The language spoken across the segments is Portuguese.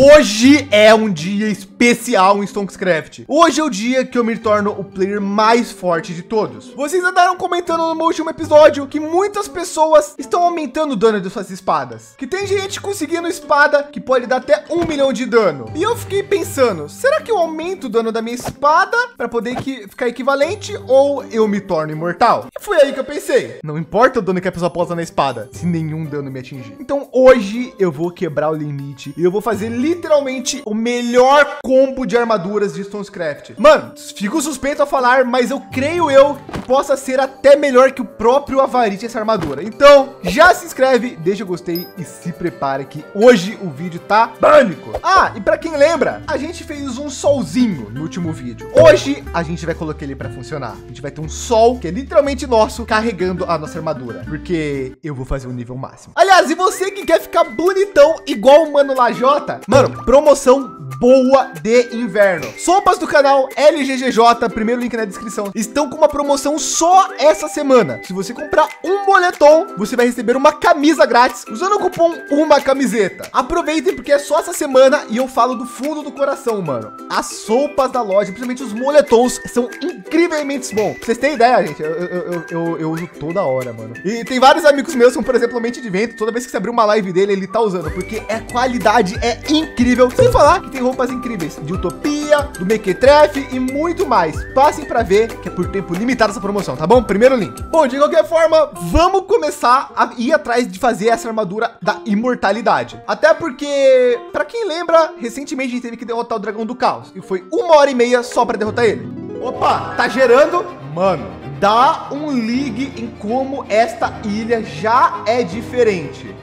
Hoje é um dia especial em Stonkscraft. Hoje é o dia que eu me torno o player mais forte de todos. Vocês andaram comentando no meu último episódio que muitas pessoas estão aumentando o dano de suas espadas. Que tem gente conseguindo espada que pode dar até 1 milhão de dano. E eu fiquei pensando, será que eu aumento o dano da minha espada para poder ficar equivalente ou eu me torno imortal? E foi aí que eu pensei, não importa o dano que a pessoa posa na espada, se nenhum dano me atingir. Então hoje eu vou quebrar o limite e eu vou fazer literalmente o melhor combo de armaduras de Stonkscraft. Mano, fico suspeito a falar, mas eu creio que possa ser até melhor que o próprio Avarite essa armadura. Então, já se inscreve, deixa o gostei e se prepare que hoje o vídeo tá pânico. Ah, e pra quem lembra, a gente fez um solzinho no último vídeo. Hoje a gente vai colocar ele pra funcionar. A gente vai ter um sol que é literalmente nosso carregando a nossa armadura, porque eu vou fazer o nível máximo. Aliás, e você que quer ficar bonitão igual o Mano Lajota, mano, promoção boa de inverno. Sopas do canal LGGJ, primeiro link na descrição, estão com uma promoção só essa semana. Se você comprar um moletom, você vai receber uma camisa grátis usando o cupom uma camiseta. Aproveitem porque é só essa semana e eu falo do fundo do coração, mano. As sopas da loja, principalmente os moletons, são incrivelmente bons. Pra vocês terem ideia, gente, eu uso toda hora, mano. E tem vários amigos meus, como por exemplo o Mente de Vento, toda vez que você abrir uma live dele, ele tá usando, porque a qualidade é incrível. Sem falar que tem roupas incríveis de Utopia, do Mequetrefe e muito mais. Passem para ver que é por tempo limitado essa promoção, tá bom? Primeiro link. Bom, de qualquer forma, vamos começar a ir atrás de fazer essa armadura da imortalidade. Até porque, para quem lembra, recentemente a gente teve que derrotar o Dragão do Caos e foi 1h30 só para derrotar ele. Opa, tá gerando? Mano, dá um ligue em como esta ilha já é diferente.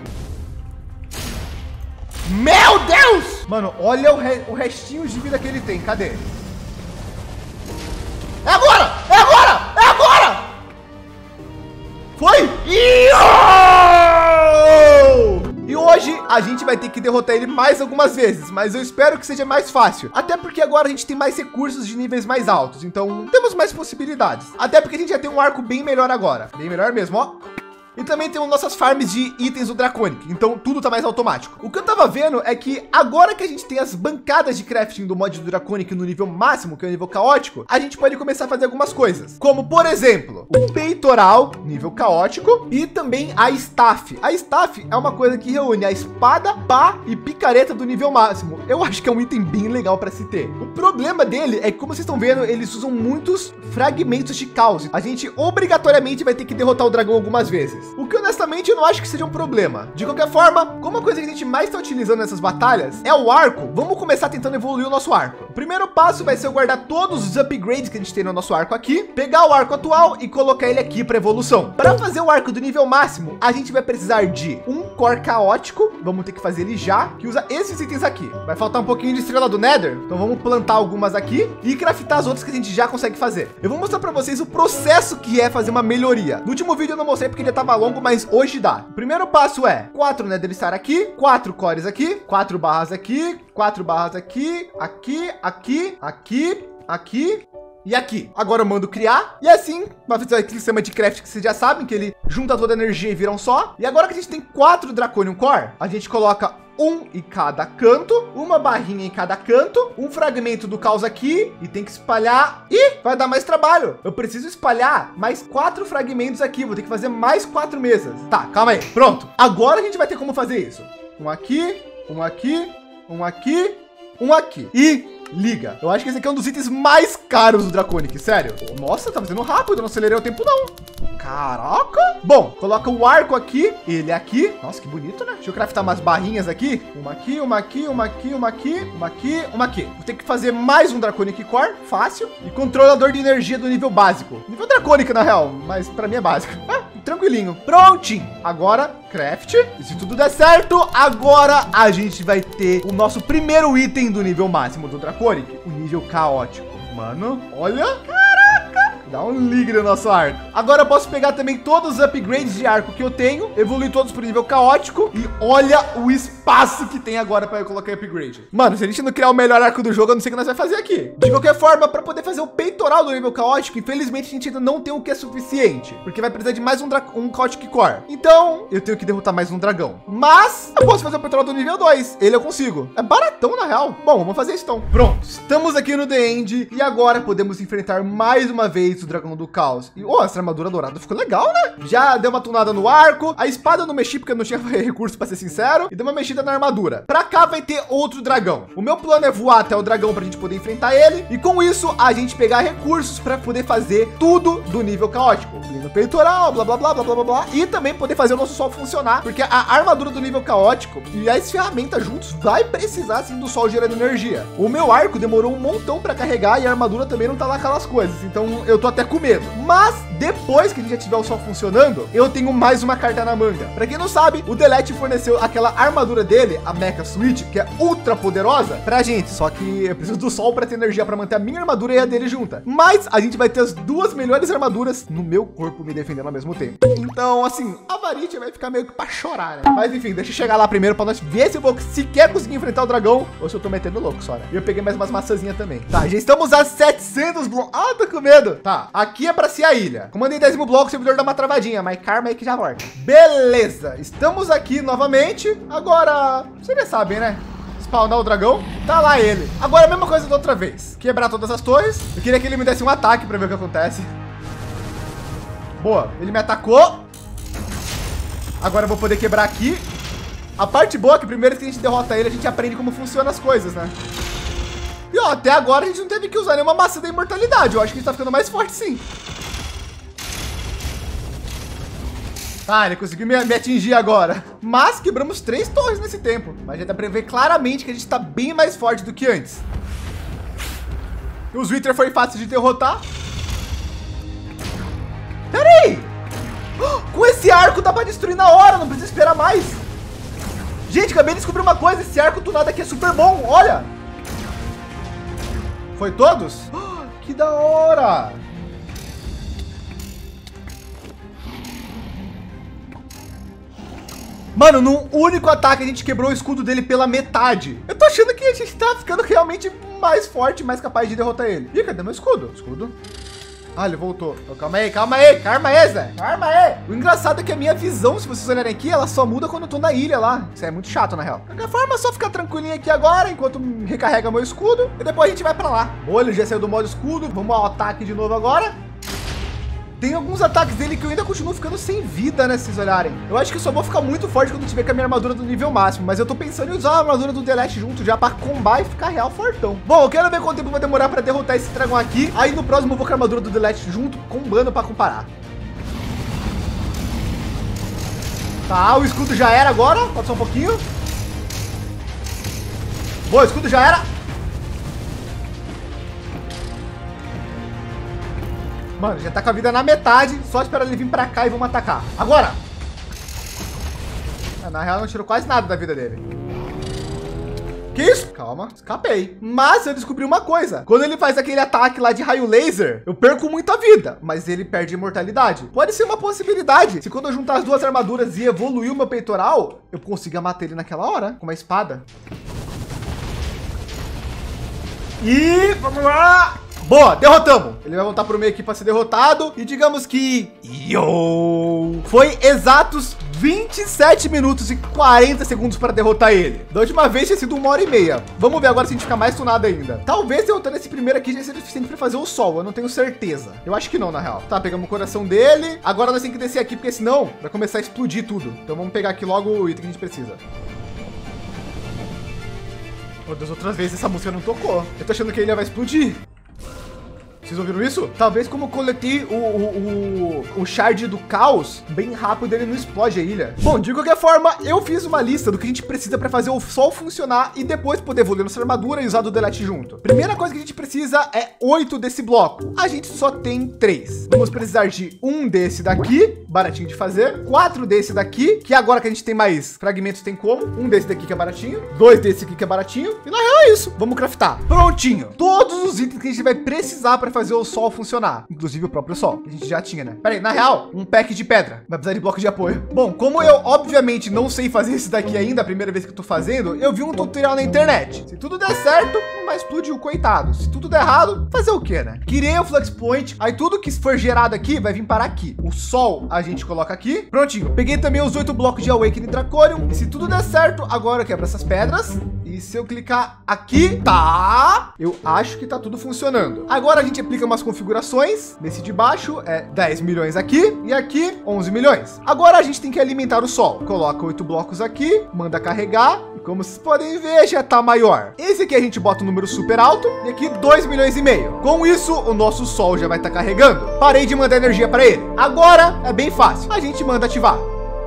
Meu Deus! Mano, olha o restinho de vida que ele tem. Cadê? É agora! É agora! É agora! Foi! E hoje a gente vai ter que derrotar ele mais algumas vezes, mas eu espero que seja mais fácil. Até porque agora a gente tem mais recursos de níveis mais altos, então temos mais possibilidades. Até porque a gente já tem um arco bem melhor agora. Bem melhor mesmo, ó. E também temos nossas farms de itens do Draconic, então tudo tá mais automático. O que eu tava vendo é que agora que a gente tem as bancadas de crafting do mod do Draconic no nível máximo, que é o nível caótico, a gente pode começar a fazer algumas coisas. Como, por exemplo, o peitoral, nível caótico, e também a staff. A staff é uma coisa que reúne a espada, pá e picareta do nível máximo. Eu acho que é um item bem legal para se ter. O problema dele é que, como vocês estão vendo, eles usam muitos fragmentos de caos. A gente obrigatoriamente vai ter que derrotar o dragão algumas vezes. O que honestamente eu não acho que seja um problema. De qualquer forma, como a coisa que a gente mais está utilizando nessas batalhas é o arco, vamos começar tentando evoluir o nosso arco. O primeiro passo vai ser eu guardar todos os upgrades que a gente tem no nosso arco aqui, pegar o arco atual e colocar ele aqui para evolução. Para fazer o arco do nível máximo, a gente vai precisar de um core caótico, vamos ter que fazer ele já, que usa esses itens aqui. Vai faltar um pouquinho de estrela do Nether, então vamos plantar algumas aqui e craftar as outras que a gente já consegue fazer. Eu vou mostrar para vocês o processo que é fazer uma melhoria. No último vídeo eu não mostrei porque ele estava longo, mas hoje dá. O primeiro passo é 4 Nether Star aqui, 4 cores aqui, 4 barras aqui, 4 barras aqui, aqui, aqui, aqui, aqui e aqui. Agora eu mando criar e assim vai fazer aquele sistema de craft que vocês já sabem, que ele junta toda a energia e vira um só. E agora que a gente tem 4 Draconium Core, a gente coloca um em cada canto, uma barrinha em cada canto, um fragmento do caos aqui e tem que espalhar e vai dar mais trabalho. Eu preciso espalhar mais 4 fragmentos aqui, vou ter que fazer mais 4 mesas. Tá, calma aí, pronto. Agora a gente vai ter como fazer isso. Um aqui, um aqui, um aqui, um aqui e liga. Eu acho que esse aqui é um dos itens mais caros do Draconic, sério. Nossa, tá fazendo rápido, não acelerei o tempo não. Caraca. Bom, coloca o arco aqui, ele aqui. Nossa, que bonito, né? Deixa eu craftar umas barrinhas aqui. Uma aqui, uma aqui, uma aqui, uma aqui, uma aqui, uma aqui. Vou ter que fazer mais um Draconic Core, fácil. E controlador de energia do nível básico. Nível Draconic, na real, mas pra mim é básico. Tranquilinho. Prontinho. Agora, craft. E se tudo der certo, agora a gente vai ter o nosso primeiro item do nível máximo do Draconic, o nível caótico. Mano, olha. Caraca. Dá um ligue no nosso arco. Agora eu posso pegar também todos os upgrades de arco que eu tenho, evoluir todos para o nível caótico e olha o espaço que tem agora para eu colocar upgrade. Mano, se a gente não criar o melhor arco do jogo, eu não sei o que nós vai fazer aqui. De qualquer forma, para poder fazer o peitoral do nível caótico, infelizmente a gente ainda não tem o que é suficiente, porque vai precisar de mais um Chaotic Core. Então, eu tenho que derrotar mais um dragão. Mas eu posso fazer o peitoral do nível 2. Ele eu consigo. É baratão, na real. Bom, vamos fazer isso então. Pronto, estamos aqui no The End e agora podemos enfrentar mais uma vez o dragão do caos. E, essa armadura dourada ficou legal, né? Já deu uma tunada no arco. A espada eu não mexi porque eu não tinha recurso, para ser sincero. E deu uma mexida na armadura. Pra cá vai ter outro dragão. O meu plano é voar até o dragão pra gente poder enfrentar ele. E com isso, a gente pegar recursos para poder fazer tudo do nível caótico. No peitoral, blá, blá, blá, blá, blá, blá, blá. E também poder fazer o nosso sol funcionar. Porque a armadura do nível caótico e as ferramentas juntos vai precisar, sim, do sol gerando energia. O meu arco demorou um montão para carregar e a armadura também não tá lá aquelas coisas. Então, eu tô até com medo. Mas, depois que a gente já tiver o sol funcionando, eu tenho mais uma carta na manga. Para quem não sabe, o Delete forneceu aquela armadura dele, a Mecha Switch, que é ultra poderosa pra gente. Só que eu preciso do sol para ter energia para manter a minha armadura e a dele junta. Mas a gente vai ter as duas melhores armaduras no meu corpo me defendendo ao mesmo tempo. Então, assim, a Varitia vai ficar meio que para chorar, né? Mas enfim, deixa eu chegar lá primeiro para nós ver se eu vou sequer conseguir enfrentar o dragão ou se eu tô metendo louco só, né? E eu peguei mais umas maçãzinhas também. Tá, já estamos a 700 blocos. Ah, tô com medo. Tá, aqui é para ser a ilha. Comandei 10º bloco, o servidor dá uma travadinha, mas karma aí que já volta. Beleza, estamos aqui novamente. Agora, vocês já sabem, né? Spawnar o dragão, tá lá ele. Agora a mesma coisa da outra vez. Quebrar todas as torres. Eu queria que ele me desse um ataque para ver o que acontece. Boa, ele me atacou. Agora eu vou poder quebrar aqui. A parte boa é que primeiro que a gente derrota ele, a gente aprende como funcionam as coisas, né? E ó, até agora a gente não teve que usar nenhuma maçã da imortalidade. Eu acho que a gente tá ficando mais forte, sim. Tá, ele conseguiu me atingir agora. Mas quebramos 3 torres nesse tempo. Mas já dá pra ver claramente que a gente tá bem mais forte do que antes. E os Wither foi fácil de derrotar. Pera aí! Com esse arco dá pra destruir na hora, não precisa esperar mais. Gente, acabei de descobrir uma coisa. Esse arco tunado aqui é super bom, olha. Foi todos? Que da hora! Mano, num único ataque a gente quebrou o escudo dele pela metade. Eu tô achando que a gente tá ficando realmente mais forte, mais capaz de derrotar ele. Ih, cadê meu escudo? Escudo. Ah, ele voltou. Oh, calma aí, calma aí. Calma aí, Zé. Calma aí. O engraçado é que a minha visão, se vocês olharem aqui, ela só muda quando eu tô na ilha lá. Isso é muito chato, na real. De qualquer forma, é só ficar tranquilinho aqui agora, enquanto recarrega meu escudo. E depois a gente vai pra lá. Olha, ele já saiu do modo escudo. Vamos ao ataque de novo agora. Tem alguns ataques dele que eu ainda continuo ficando sem vida, né? Se vocês olharem. Eu acho que eu só vou ficar muito forte quando tiver com a minha armadura do nível máximo. Mas eu tô pensando em usar a armadura do Delete junto já pra combar e ficar real fortão. Bom, eu quero ver quanto tempo vai demorar pra derrotar esse dragão aqui. Aí no próximo eu vou com a armadura do Delete junto, combando pra comparar. Tá, o escudo já era agora. Pode só um pouquinho. Boa, o escudo já era. Mano, já tá com a vida na metade. Só esperar ele vir pra cá e vamos atacar. Agora! Na real, não tirou quase nada da vida dele. Que isso? Calma, escapei. Mas eu descobri uma coisa. Quando ele faz aquele ataque lá de raio laser, eu perco muita vida, mas ele perde imortalidade. Pode ser uma possibilidade. Se quando eu juntar as duas armaduras e evoluir o meu peitoral, eu consiga matar ele naquela hora, com uma espada. E vamos lá! Boa, derrotamos. Ele vai voltar pro meio aqui para ser derrotado. E digamos que... Foi exatos 27 minutos e 40 segundos para derrotar ele. Da última vez tinha sido 1h30. Vamos ver agora se a gente fica mais tunado ainda. Talvez derrotando esse primeiro aqui já seja suficiente para fazer o sol. Eu não tenho certeza. Eu acho que não, na real. Tá, pegamos o coração dele. Agora nós temos que descer aqui, porque senão vai começar a explodir tudo. Então vamos pegar aqui logo o item que a gente precisa. Oh, das outras vezes essa música não tocou. Eu tô achando que ele vai explodir. Vocês ouviram isso? Talvez como eu coletei o shard do caos, bem rápido ele não explode a ilha. Bom, de qualquer forma, eu fiz uma lista do que a gente precisa para fazer o sol funcionar e depois poder evoluir nossa armadura e usar do Delete junto. Primeira coisa que a gente precisa é 8 desse bloco. A gente só tem 3. Vamos precisar de um desse daqui, baratinho de fazer. 4 desse daqui, que agora que a gente tem mais fragmentos tem como. Um desse daqui que é baratinho. 2 desse aqui que é baratinho. E na real, é isso. Vamos craftar. Prontinho. Todos os itens que a gente vai precisar para fazer o sol funcionar. Inclusive o próprio sol, que a gente já tinha, né? Pera aí, na real, um pack de pedra. Vai precisar de bloco de apoio. Bom, como eu, obviamente, não sei fazer isso daqui ainda, a primeira vez que eu tô fazendo, eu vi um tutorial na internet. Se tudo der certo, vai explodir o coitado. Se tudo der errado, fazer o quê, né? Criei o Flux Point. Aí tudo que for gerado aqui vai vir parar aqui. O sol a gente coloca aqui. Prontinho. Peguei também os 8 blocos de Awakening Draconium. E se tudo der certo, agora eu quebro essas pedras. E se eu clicar aqui, tá? Eu acho que tá tudo funcionando. Agora a gente aplica umas configurações. Nesse de baixo é 10 milhões aqui e aqui 11 milhões. Agora a gente tem que alimentar o sol. Coloca 8 blocos aqui, manda carregar. E como vocês podem ver, já tá maior. Esse aqui a gente bota um número super alto e aqui 2 milhões e meio. Com isso, o nosso sol já vai estar carregando. Parei de mandar energia para ele. Agora é bem fácil. A gente manda ativar.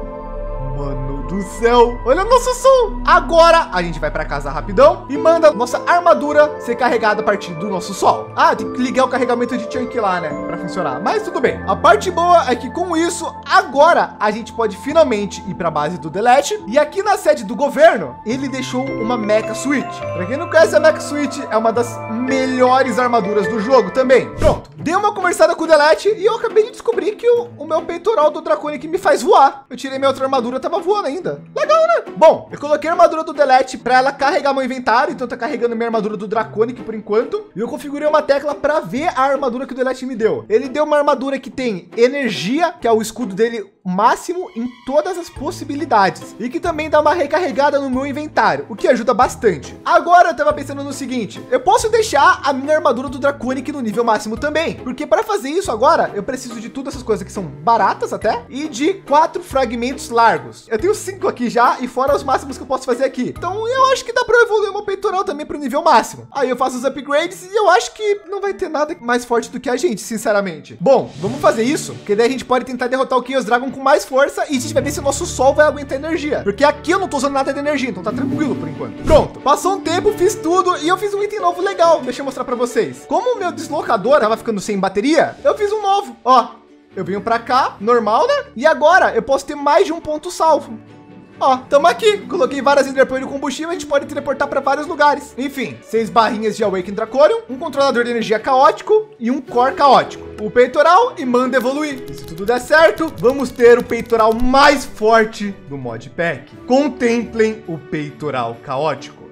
Mano do céu, olha o nosso sol. Agora a gente vai para casa rapidão e manda nossa armadura ser carregada a partir do nosso sol. Ah, tem que ligar o carregamento de chunk lá, né, para funcionar, mas tudo bem. A parte boa é que com isso agora a gente pode finalmente ir para a base do Delete. E aqui na sede do governo ele deixou uma Mecha Switch. Para quem não conhece, a Mecha Switch é uma das melhores armaduras do jogo também. Pronto, dei uma conversada com o Delete e eu acabei de descobrir que o meu peitoral do Draconic me faz voar. Eu tirei minha outra armadura, tava voando ainda. Legal, né? Bom, eu coloquei a armadura do Delete para ela carregar meu inventário, então tá carregando minha armadura do Draconic por enquanto. E eu configurei uma tecla para ver a armadura que o Delete me deu. Ele deu uma armadura que tem energia, que é o escudo dele máximo em todas as possibilidades, e que também dá uma recarregada no meu inventário, o que ajuda bastante. Agora eu tava pensando no seguinte: eu posso deixar a minha armadura do Draconic no nível máximo também, porque para fazer isso agora eu preciso de todas essas coisas que são baratas até, e de 4 fragmentos largos. Eu tenho 5 aqui já, e fora os máximos que eu posso fazer aqui. Então eu acho que dá para evoluir meu peitoral também para o nível máximo. Aí eu faço os upgrades e eu acho que não vai ter nada mais forte do que a gente, sinceramente. Bom, vamos fazer isso, porque daí a gente pode tentar derrotar o Chaos Dragon com mais força e a gente vai ver se o nosso sol vai aguentar energia, porque aqui eu não tô usando nada de energia, então tá tranquilo por enquanto. Pronto, passou um tempo, fiz tudo e eu fiz um item novo legal. Deixa eu mostrar para vocês. Como o meu deslocador tava ficando sem bateria, eu fiz um novo. Ó, eu venho para cá, normal, né? E agora eu posso ter mais de um ponto salvo. Ó, tamo aqui. Coloquei várias Enderpearl de combustível, a gente pode teleportar para vários lugares. Enfim, 6 barrinhas de Awakening Draconium, um controlador de energia caótico e um core caótico. O peitoral e manda evoluir. E se tudo der certo, vamos ter o peitoral mais forte do modpack. Contemplem o peitoral caótico.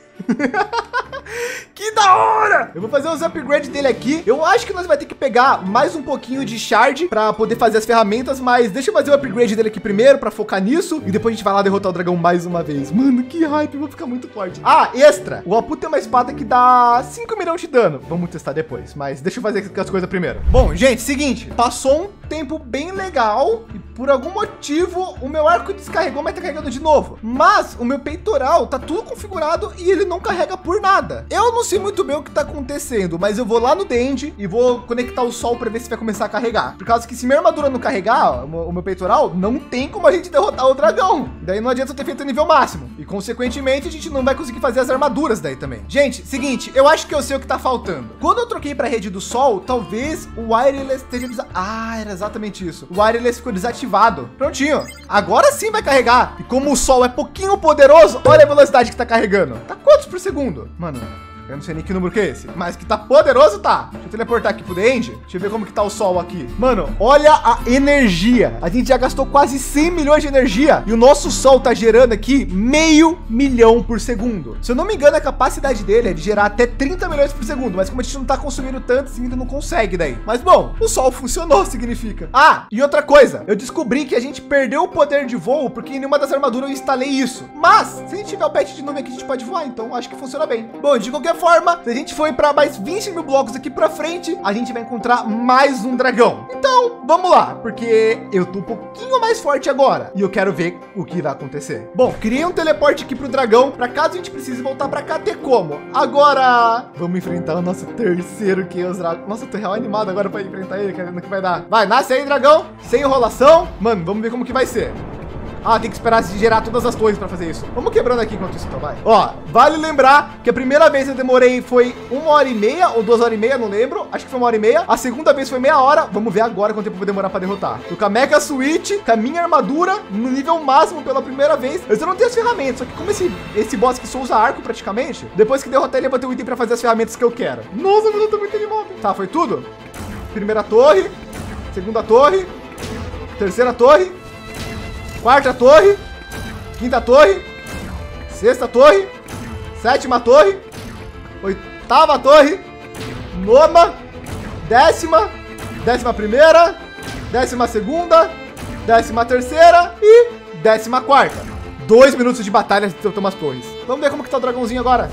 Que da hora! Eu vou fazer os upgrades dele aqui. Eu acho que nós vai ter que pegar mais um pouquinho de shard para poder fazer as ferramentas, mas deixa eu fazer o upgrade dele aqui primeiro para focar nisso e depois a gente vai lá derrotar o dragão mais uma vez. Mano, que hype, eu vou ficar muito forte. Ah, extra! O Apu tem uma espada que dá 5 milhões de dano. Vamos testar depois, mas deixa eu fazer as coisas primeiro. Bom, gente, seguinte, passou um tempo bem legal e por algum motivo o meu arco descarregou, mas tá carregando de novo. Mas o meu peitoral tá tudo configurado e ele não carrega por nada. Eu não sei muito bem o que tá acontecendo, mas eu vou lá no Dend e vou conectar o sol para ver se vai começar a carregar. Por causa que se minha armadura não carregar, o meu peitoral, não tem como a gente derrotar o dragão. Daí não adianta eu ter feito o nível máximo. E consequentemente a gente não vai conseguir fazer as armaduras daí também. Gente, seguinte, eu acho que eu sei o que tá faltando. Quando eu troquei para a rede do sol, talvez o wireless esteja Ah, era exatamente isso. O wireless ficou desativado. Prontinho. Agora sim vai carregar. E como o sol é pouquinho poderoso, olha a velocidade que tá carregando. Tá quantos por segundo? Mano, eu não sei nem que número que é esse, mas que tá poderoso, tá? Deixa eu teleportar aqui pro The End. Deixa eu ver como que tá o sol aqui. Mano, olha a energia. A gente já gastou quase 100 milhões de energia e o nosso sol tá gerando aqui 500 mil por segundo. Se eu não me engano, a capacidade dele é de gerar até 30 milhões por segundo, mas como a gente não tá consumindo tanto, assim, ainda não consegue daí. Mas bom, o sol funcionou, significa. Ah, e outra coisa, eu descobri que a gente perdeu o poder de voo porque em nenhuma das armaduras eu instalei isso. Mas, se a gente tiver o pet de nuvem aqui, a gente pode voar, então acho que funciona bem. Bom, de qualquer forma, se a gente for para mais 20 mil blocos aqui para frente, a gente vai encontrar mais um dragão. Então, vamos lá, porque eu tô um pouquinho mais forte agora e eu quero ver o que vai acontecer. Bom, criei um teleporte aqui pro dragão, para caso a gente precise voltar para cá, ter como. Agora, vamos enfrentar o nosso terceiro Chaos Dragon. Nossa, eu tô real animado agora para enfrentar ele, querendo que vai dar. Vai, nasce aí, dragão, sem enrolação. Mano, vamos ver como que vai ser. Ah, tem que esperar se gerar todas as torres para fazer isso. Vamos quebrando aqui enquanto isso, então vai. Ó, vale lembrar que a primeira vez eu demorei foi 1h30 ou 2h30, não lembro. Acho que foi 1h30. A segunda vez foi meia hora. Vamos ver agora quanto tempo eu vou demorar para derrotar. Tô com a Mega Switch, com a minha armadura no nível máximo pela primeira vez. Eu não tenho as ferramentas, só que como esse boss aqui só usa arco praticamente, depois que derrotar ele eu vou ter um item para fazer as ferramentas que eu quero. Nossa, mano, eu tô muito animado. Tá, foi tudo? Primeira torre, segunda torre, terceira torre, quarta torre, quinta torre, sexta torre, sétima torre, oitava torre, nona, décima, 11ª, 12ª, 13ª e 14ª. 2 minutos de batalha de derrotar umas torres. Vamos ver como que tá o dragãozinho agora.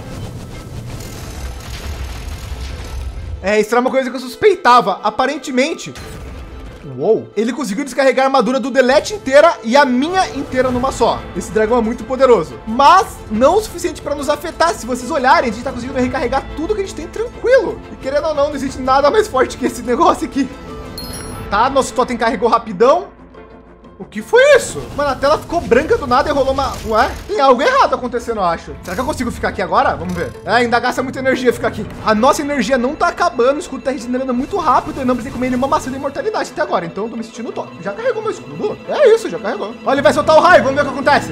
Isso era uma coisa que eu suspeitava. Aparentemente, uou, ele conseguiu descarregar a armadura do Delete inteira e a minha inteira numa só. Esse dragão é muito poderoso, mas não o suficiente para nos afetar. Se vocês olharem, a gente tá conseguindo recarregar tudo que a gente tem tranquilo. E querendo ou não existe nada mais forte que esse negócio aqui. Tá, nosso totem carregou rapidão. O que foi isso? Mano, a tela ficou branca do nada e rolou uma... Ué? Tem algo errado acontecendo, eu acho. Será que eu consigo ficar aqui agora? Vamos ver. Ainda gasta muita energia ficar aqui. A nossa energia não tá acabando. O escudo tá regenerando muito rápido. Eu não precisei comer nenhuma maçã de imortalidade até agora. Então eu tô me sentindo top. Já carregou meu escudo? É isso, já carregou. Olha, ele vai soltar o raio. Vamos ver o que acontece.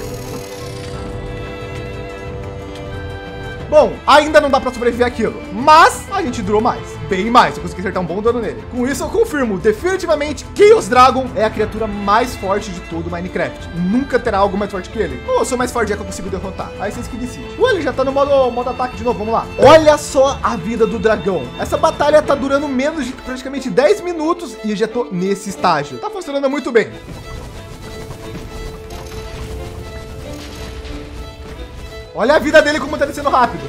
Bom, ainda não dá para sobreviver aquilo, mas a gente durou mais, bem mais. Eu consegui acertar um bom dano nele. Com isso eu confirmo, definitivamente, Chaos Dragon é a criatura mais forte de todo o Minecraft. Nunca terá algo mais forte que ele. Ou eu sou mais forte, é que eu consigo derrotar. Aí vocês que decidem. Ele já tá no modo ataque de novo, vamos lá. Olha só a vida do dragão. Essa batalha tá durando menos de praticamente 10 minutos e eu já tô nesse estágio. Tá funcionando muito bem. Olha a vida dele como tá descendo rápido.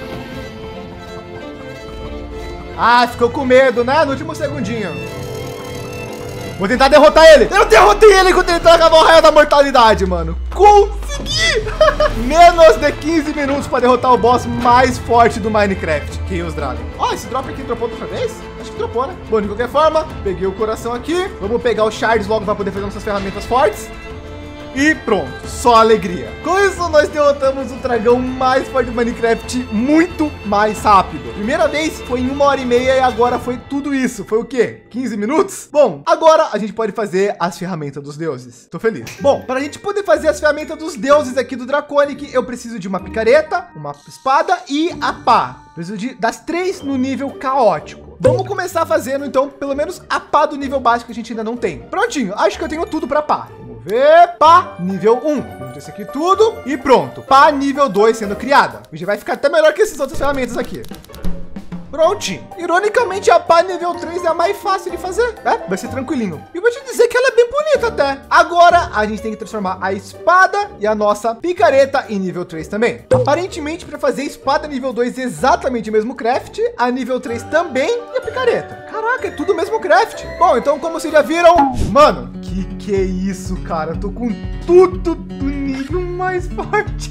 Ah, ficou com medo, né? No último segundinho. Vou tentar derrotar ele. Eu derrotei ele quando ele acabar o raio da mortalidade, mano. Consegui! Menos de 15 minutos para derrotar o boss mais forte do Minecraft, Chaos Dragon. Ó, esse drop aqui dropou outra vez? Acho que dropou, né? Bom, de qualquer forma, peguei o coração aqui. Vamos pegar os shards logo para poder fazer nossas ferramentas fortes. E pronto, só alegria. Com isso, nós derrotamos o dragão mais forte do Minecraft muito mais rápido. Primeira vez foi em 1h30 e agora foi tudo isso. Foi o quê? 15 minutos? Bom, agora a gente pode fazer as ferramentas dos deuses. Tô feliz. Bom, para a gente poder fazer as ferramentas dos deuses aqui do Draconic, eu preciso de uma picareta, uma espada e a pá. Preciso das 3 no nível caótico. Vamos começar fazendo, então, pelo menos a pá do nível básico que a gente ainda não tem. Prontinho, acho que eu tenho tudo para pá. Pá, nível 1. Vamos isso aqui tudo e pronto. Pá, nível 2 sendo criada. Já vai ficar até melhor que essas outras ferramentas aqui. Prontinho. Ironicamente, a pá nível 3 é a mais fácil de fazer. Vai ser tranquilinho. E vou te dizer que ela é bem bonita até. Agora, a gente tem que transformar a espada e a nossa picareta em nível 3 também. Aparentemente, para fazer espada nível 2 exatamente o mesmo craft, a nível 3 também e a picareta. Caraca, é tudo o mesmo craft. Bom, então como vocês já viram, mano, que é isso, cara? Eu tô com tudo do nível mais forte.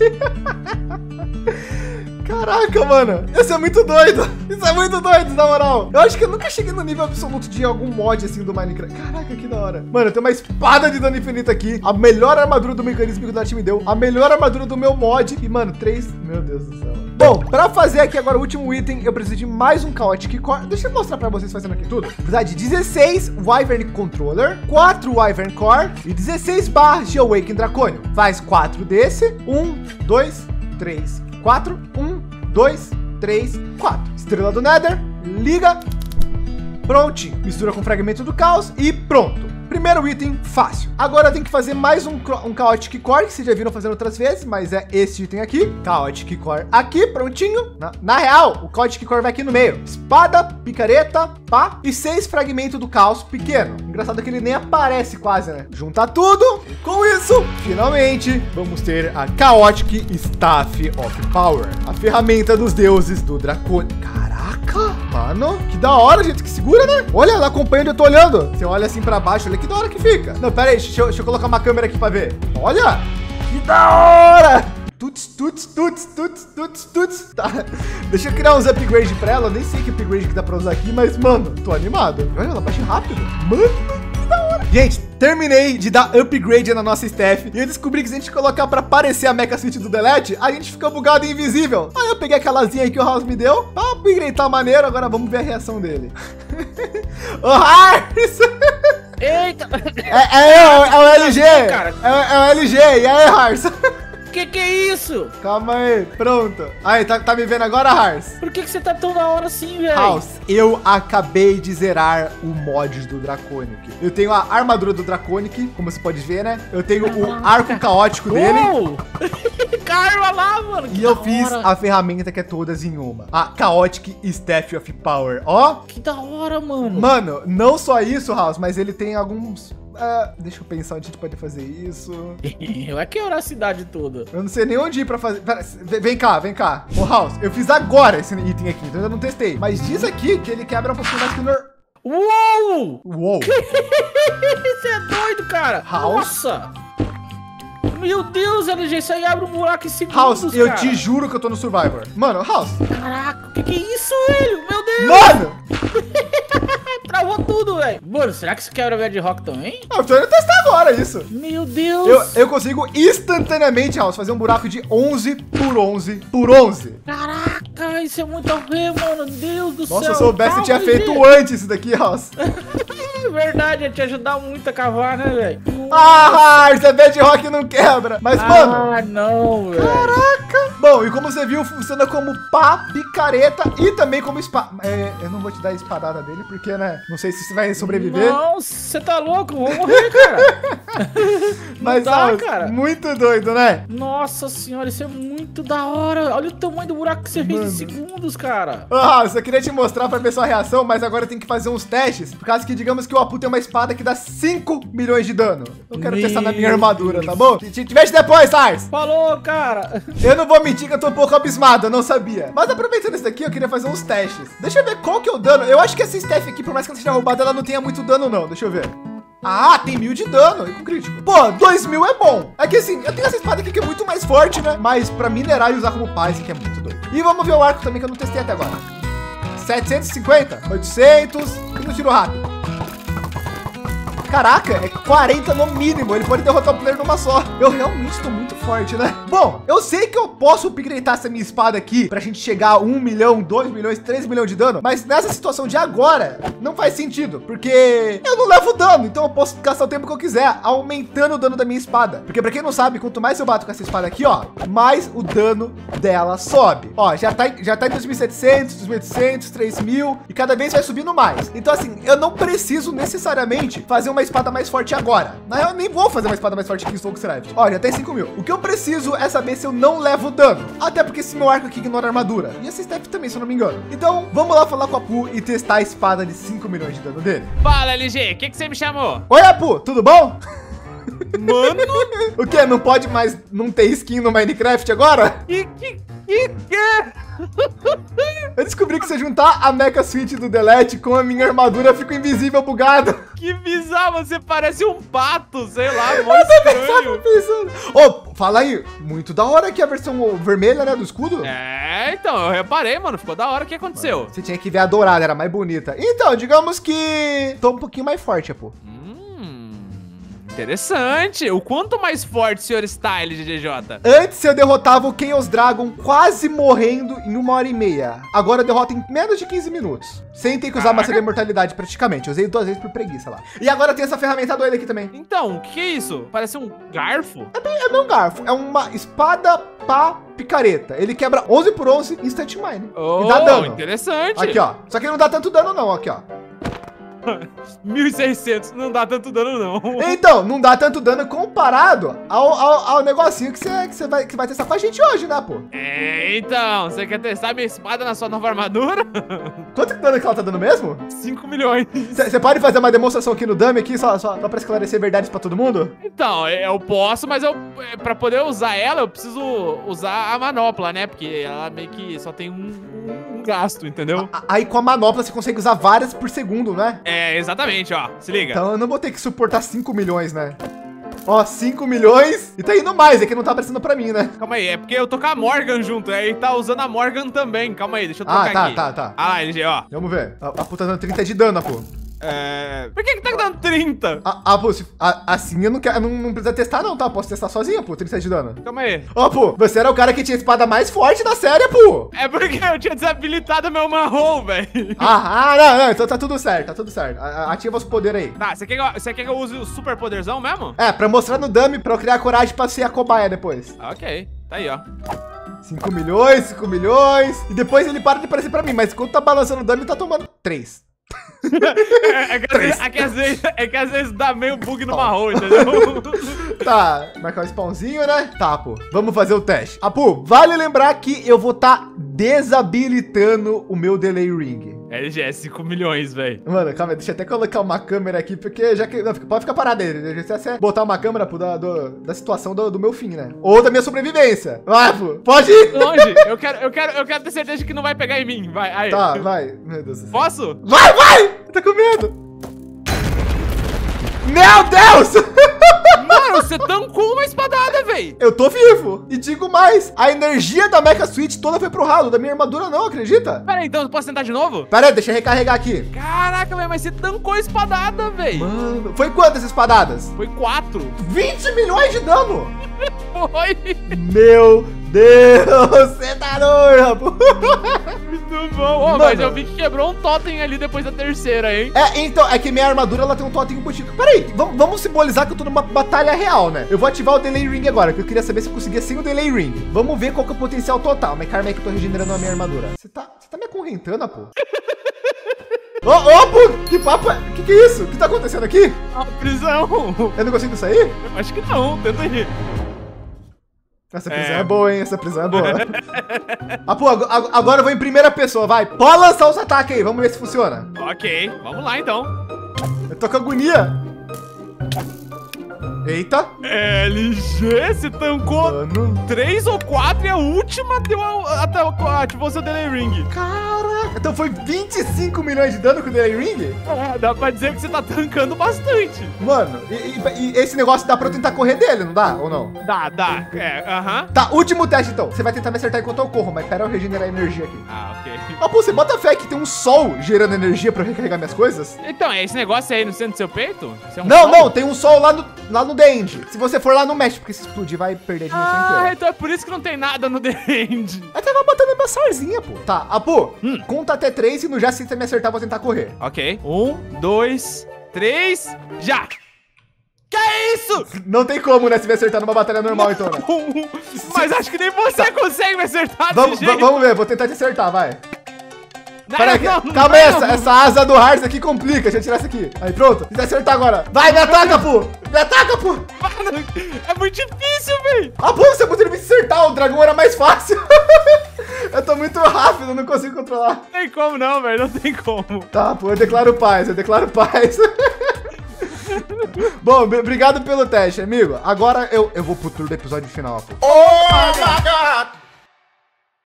Caraca, mano, isso é muito doido. Isso é muito doido, na moral. Eu acho que eu nunca cheguei no nível absoluto de algum mod assim do Minecraft. Caraca, que da hora. Mano, eu tenho uma espada de dano infinito aqui. A melhor armadura do mecanismo que o Dart me deu. A melhor armadura do meu mod. E, mano, 3... Meu Deus do céu. Bom, para fazer aqui agora o último item, eu preciso de mais um Chaotic Core. Deixa eu mostrar para vocês fazendo aqui tudo. Precisar de 16 Wyvern Controller, 4 Wyvern Core e 16 barras de Awaken Dracônio. Faz 4 desse. 1, 2, 3, 4. 1, 2, 3, 4. Estrela do Nether, liga. Prontinho. Mistura com fragmento do caos e pronto. Primeiro item fácil. Agora tem que fazer mais um Chaotic Core, que vocês já viram fazendo outras vezes, mas é esse item aqui. Chaotic Core aqui, prontinho. Na real, o Chaotic Core vai aqui no meio. Espada, picareta, pá, e 6 fragmentos do caos pequeno. Engraçado que ele nem aparece quase, né? Junta tudo. Com isso, finalmente, vamos ter a Chaotic Staff of Power. A ferramenta dos deuses do Dracônico. Caraca, mano, que da hora, gente, que segura, né? Olha, ela acompanha onde eu tô olhando. Você olha assim pra baixo, olha que da hora que fica. Não, pera aí, deixa eu colocar uma câmera aqui pra ver. Olha, que da hora. Tuts, tuts, tuts, tuts, tuts, tuts. Tá, deixa eu criar uns upgrades pra ela. Eu nem sei que upgrade que dá pra usar aqui, mas, mano, tô animado. Olha, ela baixa rápido. Mano, que da hora. Gente, terminei de dar upgrade na nossa staff e eu descobri que se a gente colocar pra aparecer a Mecha Suit do Delete, a gente fica bugado e invisível. Aí eu peguei aquela asinha aí que o House me deu pra upgradear maneiro. Agora vamos ver a reação dele. Ô, Hars! Eita! É o LG! Cara. É o LG. E aí, Hars? Que é isso? Calma aí, pronto. Aí, tá me vendo agora, Hars? Por que você tá tão da hora assim, velho? House, eu acabei de zerar o mod do Draconic. Eu tenho a armadura do Draconic, como você pode ver, né? Eu tenho o arco caótico dele. Caramba lá, mano. E eu fiz a ferramenta que é todas em uma. A Chaotic Staff of Power. Ó. Que da hora, mano. Mano, não só isso, House, mas ele tem alguns... deixa eu pensar onde a gente pode fazer isso. Vai quebrar a cidade toda. Eu não sei nem onde ir pra fazer. Pera, vem cá. Ô, House, eu fiz agora esse item aqui, então eu não testei. Mas diz aqui que ele quebra um pouquinho mais que o Uou! Uou! Você é doido, cara. House? Nossa! Meu Deus, LG, isso aí abre um buraco em segundos, House, eu cara. te juro que eu tô no Survivor. Mano, House. Caraca, o que é isso, velho? Meu Deus! Mano! Travou tudo, velho. Mano, será que isso quebra Bedrock também? Eu tô indo testar agora isso. Meu Deus! Eu consigo instantaneamente, House, fazer um buraco de 11 por 11 por 11. Caraca, isso é muito a ver, mano. Deus do céu. Nossa, se eu soubesse, eu tinha LG. feito antes isso daqui, House. É verdade, ia te ajudar muito a cavar, né, velho? Ah, esse Bedrock não quebra. Mas, mano... Ah, não, velho. Caraca! Bom, e como você viu, funciona como pá, picareta e também como espada. Eu não vou te dar a espadada dele, porque, né? Não sei se você vai sobreviver. Não, você tá louco? Vou morrer, cara. Mas, dá, cara. Muito doido, né? Nossa senhora, isso é muito da hora. Olha o tamanho do buraco que você fez em segundos, cara. Ah, eu só queria te mostrar pra ver sua reação, mas agora eu tenho que fazer uns testes. Por causa que, digamos que o Apu tem uma espada que dá 5 milhões de dano. Eu quero testar na minha armadura, tá bom? Te vejo depois, Sars. Falou, cara. Eu não vou mentir que eu tô um pouco abismado, eu não sabia. Mas aproveitando isso daqui, eu queria fazer uns testes. Deixa eu ver qual que é o dano. Eu acho que essa staff aqui, por mais que ela seja roubada, ela não tenha muito dano, não. Deixa eu ver. Ah, tem 1000 de dano e com crítico. Pô, 2000 é bom. É que assim, eu tenho essa espada aqui que é muito mais forte, né? Mas pra minerar e usar como paz, que é muito doido. E vamos ver o arco também, que eu não testei até agora. 750, 800 e no tiro rápido. Caraca, é 40 no mínimo. Ele pode derrotar o player numa só. Eu realmente tô muito forte, né? Bom, eu sei que eu posso upgradear essa minha espada aqui pra gente chegar a 1 milhão, 2 milhões, 3 milhões de dano. Mas nessa situação de agora, não faz sentido. Porque eu não levo dano. Então eu posso gastar o tempo que eu quiser, aumentando o dano da minha espada. Porque pra quem não sabe, quanto mais eu bato com essa espada aqui, ó, mais o dano dela sobe. Ó, já tá em 2.700, 2.800, 3.000. E cada vez vai subindo mais. Então assim, eu não preciso necessariamente fazer uma espada mais forte agora. Na real, eu nem vou fazer uma espada mais forte que Soulcraft. Olha, já tem 5.000. O que eu preciso é saber se eu não levo dano. Até porque esse meu arco aqui ignora armadura. E esse step também, se eu não me engano. Então, vamos lá falar com o Apu e testar a espada de 5 milhões de dano dele. Fala, LG, o que você me chamou? Oi, Apu, tudo bom? Mano! O que? Não pode mais não ter skin no Minecraft agora? Que? Eu descobri que se eu juntar a Mecha Suit do Delete com a minha armadura, eu fico invisível, bugado. Que bizarro, você parece um pato, sei lá, mó estranho. Ô, fala aí, muito da hora aqui a versão vermelha, né, do escudo. Então, eu reparei, mano, ficou da hora. O que aconteceu? Você tinha que ver a dourada, era mais bonita. Então, digamos que tô um pouquinho mais forte, pô. Interessante. O quanto mais forte, senhor Style, GGJ? Antes eu derrotava o Chaos Dragon quase morrendo em 1h30. Agora eu derroto em menos de 15 minutos. Sem ter que usar maçã de imortalidade praticamente. Eu usei 2 vezes por preguiça lá. E agora tem essa ferramenta doida aqui também. Então, o que é isso? Parece um garfo? É meu garfo. É uma espada pá picareta. Ele quebra 11 por 11 instant mine. E dá dano. Interessante. Aqui, ó. Só que não dá tanto dano não, aqui, ó. 1.600, não dá tanto dano não. Então, não dá tanto dano comparado ao negocinho que você vai testar com a gente hoje, né, pô? Então, você quer testar minha espada na sua nova armadura? Quanto dano que ela tá dando mesmo? 5 milhões. Você pode fazer uma demonstração aqui no dummy aqui, só pra esclarecer verdades pra todo mundo? Então, eu posso, mas pra poder usar ela, eu preciso usar a manopla, né? Porque ela meio que só tem um gasto, entendeu? Aí com a manopla você consegue usar várias por segundo, né? Exatamente, ó. Se liga. Então eu não vou ter que suportar 5 milhões, né? Ó, 5 milhões e tá indo mais, é que não tá aparecendo pra mim, né? Calma aí, é porque eu tô com a Morgan junto, aí tá usando a Morgan também. Calma aí, deixa eu trocar aqui. Tá. Ah lá, LG, ó. Vamos ver. A puta dando 30 de dano, pô. Por que tá dando 30? Pô, assim eu não quero, não precisa testar não, tá? Posso testar sozinho, pô, 37 de dano. Calma aí. Pô, você era o cara que tinha a espada mais forte da série, pô. É porque eu tinha desabilitado meu marrom, velho. Não, então tá tudo certo, tá tudo certo. Ativa os poderes aí. Tá, você quer que eu use o super poderzão mesmo? Pra mostrar no dummy, pra eu criar coragem pra ser a cobaia depois. Ok, tá aí, ó. 5 milhões, 5 milhões. E depois ele para de aparecer pra mim, mas enquanto tá balançando o dummy, tá tomando 3. É que às vezes dá meio bug no marrom, entendeu? Tá, marcar o spawnzinho, né? Tá, pô. Vamos fazer o teste. Pô, vale lembrar que eu vou tá desabilitando o meu delay ring. LG é 5 milhões, velho. Mano, calma aí, deixa eu até colocar uma câmera aqui, porque já que... Não, pode ficar parado aí. Deixa eu botar uma câmera, pô, da situação do meu fim, né? Ou da minha sobrevivência. Vai, pô. Pode ir. Longe. Eu quero ter certeza de que não vai pegar em mim. Vai, aí. Tá, vai. Meu Deus do céu. Posso? Vai! Tá com medo. Meu Deus! Mano, você tancou uma espadada, velho. Eu tô vivo. E digo mais, a energia da Mecha Switch toda foi pro ralo, da minha armadura não, acredita? Pera aí, então eu posso tentar de novo? Pera aí, deixa eu recarregar aqui. Caraca, velho, mas você tancou a espadada, velho. Mano, foi quantas espadadas? Foi 4. 20 milhões de dano. Foi. Meu Deus, você tá doido. Muito bom. Mas eu vi que quebrou um totem ali depois da terceira, hein? Então, é que minha armadura, ela tem um totem embutido. Pera aí, vamos simbolizar que eu tô numa batalha real, né? Eu vou ativar o Delay Ring agora, que eu queria saber se eu conseguia sem o Delay Ring. Vamos ver qual que é o potencial total. Mas calma aí que eu tô regenerando a minha armadura. Você tá me acorrentando, pô? Pô, que papo é? Que é isso? O que tá acontecendo aqui? Prisão. Eu não consigo sair? Acho que não, tenta ir. Essa prisão é boa, hein? Essa prisão é boa. Pô, agora eu vou em primeira pessoa, vai. Pode lançar os ataques aí, vamos ver se funciona. Ok, vamos lá então. Eu tô com agonia. Eita. LG, você tancou Mano. 3 ou 4 e a última deu ativou seu Delay Ring. Caraca. Então foi 25 milhões de dano com o Delay Ring? Dá pra dizer que você tá tancando bastante. Mano, e esse negócio dá pra eu tentar correr dele, não dá? Ou não? Dá. Aham. Tá, último teste então. Você vai tentar me acertar enquanto eu corro, mas pera eu regenerar a energia aqui. Ok. Pô, você bota fé que tem um sol gerando energia pra eu recarregar minhas coisas? Então, é esse negócio aí no centro do seu peito? Isso é um Não, sol? não, tem um sol lá no The End. Se você for lá, não mexe, porque se explodir vai perder a dimensão inteira. Então é por isso que não tem nada no The End. Eu tava botando minha sarzinha, pô. Tá, pô, conta até 3 e no já se você me acertar, eu vou tentar correr. Ok. 1, 2, 3, já! Que é isso? Não tem como, né, se me acertar numa batalha normal, então, né? Mas acho que nem você consegue me acertar Vamos ver, vou tentar te acertar, vai. Calma aí, essa asa do Hars aqui complica. Deixa eu tirar essa aqui. Aí, pronto. Tenta acertar agora. Vai, me ataca, pô. Me ataca, pô. Mano, é muito difícil, velho. Pô, você poderia me acertar. O dragão era mais fácil. Eu tô muito rápido, não consigo controlar. Não tem como não, velho. Não tem como. Tá, pô, eu declaro paz. Bom, obrigado pelo teste, amigo. Agora eu vou pro tour do episódio final, pô. Oh, my God!